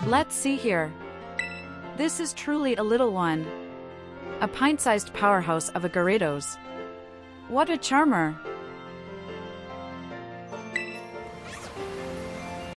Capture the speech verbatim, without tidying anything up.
Let's see here. This is truly a little one. A pint-sized powerhouse of a Gyarados. What a charmer!